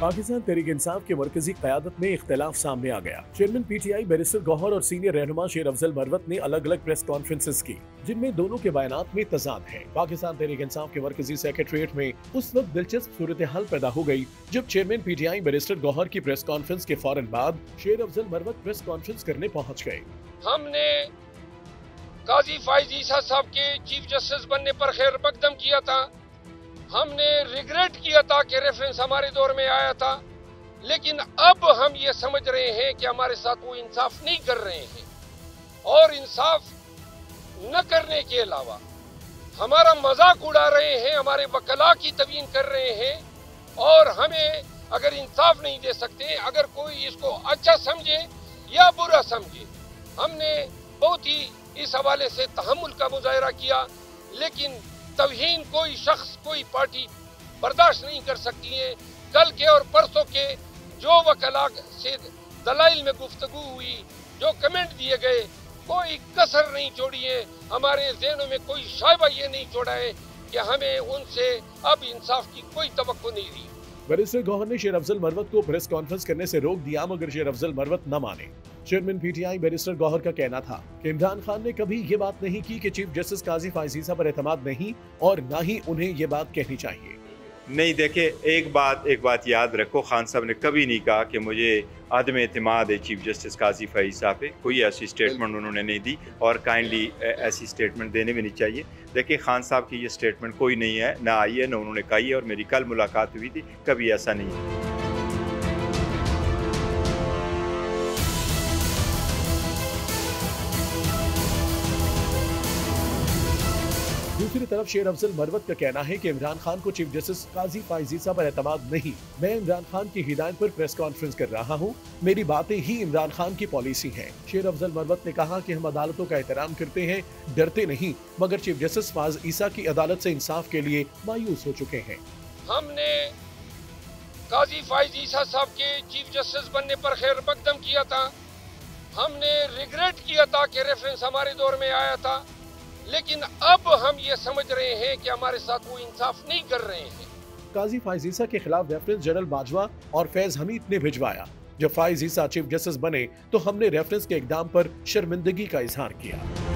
पाकिस्तान तहरीक इंसाफ के मरकजी क़यादत में इख्तिलाफ सामने आ गया। चेयरमैन PTI बैरिस्टर गौहर और सीनियर रहनुमा शेर अफजल मरवत ने अलग अलग प्रेस कॉन्फ्रेंसेस की, जिनमें दोनों के बयानात में तजाद है। पाकिस्तान तहरीक इंसाफ के मरकजी सेक्रेटरिएट में उस वक्त दिलचस्प सूरत हाल पैदा हो गई जब चेयरमैन PTI बैरिस्टर गौहर की प्रेस कॉन्फ्रेंस के फौरन बाद शेर अफजल मरवत प्रेस कॉन्फ्रेंस करने पहुँच गए। हमने काजी फाइज ईसा साहब के चीफ जस्टिस बनने पर खैर मकदम किया था। हमने रिग्रेट किया था कि रेफरेंस हमारे दौर में आया था, लेकिन अब हम ये समझ रहे हैं कि हमारे साथ वो इंसाफ नहीं कर रहे हैं और इंसाफ न करने के अलावा हमारा मजाक उड़ा रहे हैं, हमारे वकला की तवीन कर रहे हैं और हमें अगर इंसाफ नहीं दे सकते, अगर कोई इसको अच्छा समझे या बुरा समझे। हमने बहुत ही इस हवाले से तहम्मुल का मुजाहरा किया, लेकिन तौहीन कोई शख्स कोई पार्टी बर्दाश्त नहीं कर सकती है। कल के और परसों के जो वकला से दलाइल में गुफ्तगू हुई, जो कमेंट दिए गए, कोई कसर नहीं छोड़ी है। हमारे ज़हनों में कोई शायबा ये नहीं छोड़ा है कि हमें उनसे अब इंसाफ की कोई तवक्को नहीं रही। बैरिस्टर गौहर ने शेर अफजल मरवत को प्रेस कॉन्फ्रेंस करने से रोक दिया, मगर शेर अफजल मरवत न माने। चेयरमैन PTI बैरिस्टर गौहर का कहना था कि इमरान खान ने कभी ये बात नहीं की कि चीफ जस्टिस काजी फाइज ईसा पर एतमाद नहीं और ना ही उन्हें ये बात कहनी चाहिए। नहीं, देखिए एक बात याद रखो, खान साहब ने कभी नहीं कहा कि मुझे आदम एतमाद है चीफ जस्टिस काजी फाइज साहब पे। कोई ऐसी स्टेटमेंट उन्होंने नहीं दी और काइंडली ऐसी स्टेटमेंट देने भी नहीं चाहिए। देखिए खान साहब की ये स्टेटमेंट कोई नहीं है, ना आई है, ना उन्होंने कही है और मेरी कल मुलाकात हुई थी, कभी ऐसा नहीं है। दूसरी तरफ शेर अफजल मरवत का कहना है कि इमरान खान को चीफ जस्टिस काजी फाइज ईसा पर एतमाद नहीं। मैं इमरान खान की हिदायत पर प्रेस कॉन्फ्रेंस कर रहा हूँ, मेरी बातें ही इमरान खान की पॉलिसी हैं। शेर अफजल मरवत ने कहा कि हम अदालतों का एहतराम करते हैं, डरते नहीं, मगर चीफ जस्टिस फाइज ईसा की अदालत से इंसाफ के लिए मायूस हो चुके हैं। हमने काजी फाइज ईसा साहब के चीफ जस्टिस बनने पर खैर मकदम किया था। हमने रिग्रेट किया था कि रेफरेंस हमारे दौर में आया था, लेकिन अब हम ये समझ रहे हैं कि हमारे साथ वो इंसाफ नहीं कर रहे हैं। काजी फाइज ईसा के खिलाफ रेफरेंस जनरल बाजवा और फैज हमीद ने भिजवाया। जब फाइज ईसा चीफ जस्टिस बने तो हमने रेफरेंस के इकदाम पर शर्मिंदगी का इजहार किया।